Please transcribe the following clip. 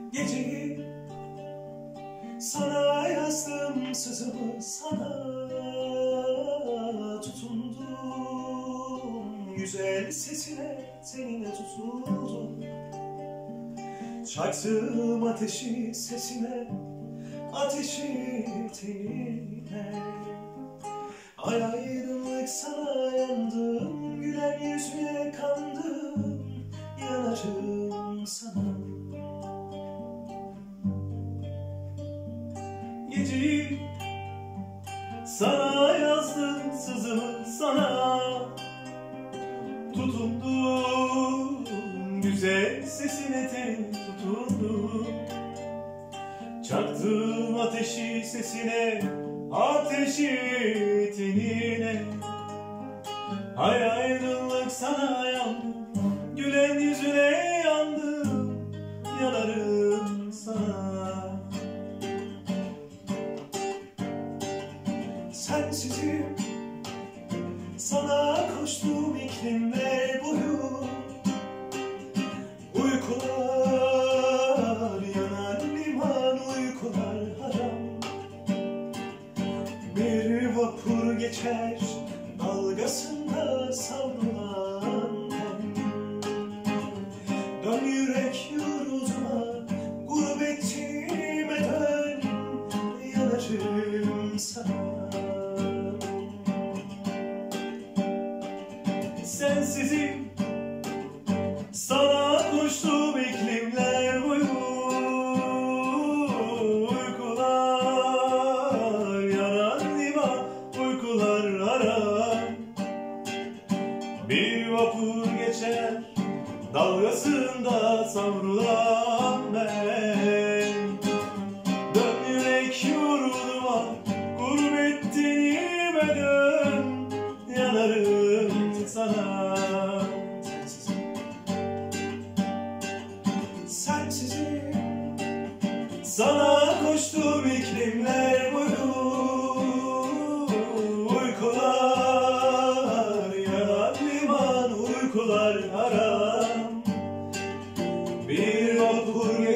Geceyi sana yazdım, sızımı sana tutundum. Güzel sesine seninle tutuldum. Çaktım ateşi sesine, ateşi tenine. Ay aydınlık sana yandım, gülen yüzüne kandım, yanarım sana. Geceyi sana yazdım, sızımı sana tutundum. Güzel sesine tenine tutundum. Çaktım ateşi sesine, ateşi tenine. Ay aydınlık sana yandım, gülen yüzüne yandım, yanarım sana. Sensizim, sana koştum iklimler boyu. Uykular yanar liman, uykular haram. Bir vapur geçer dalgasında savrulan hem. Dön yürek yurduma, gurbetime dön, yanarım sana. Sensizim, sana koştum iklimler boyu. Uykular yarar liman, uykular arar. Bir vapur geçer dalgasında savrulan ben. Dön yürek yurduma, gurbet tenime dön, yanarım sana. Sensizim, sana koştum iklimler boyu. Uykular yanar liman, uykular haram. Bir vapur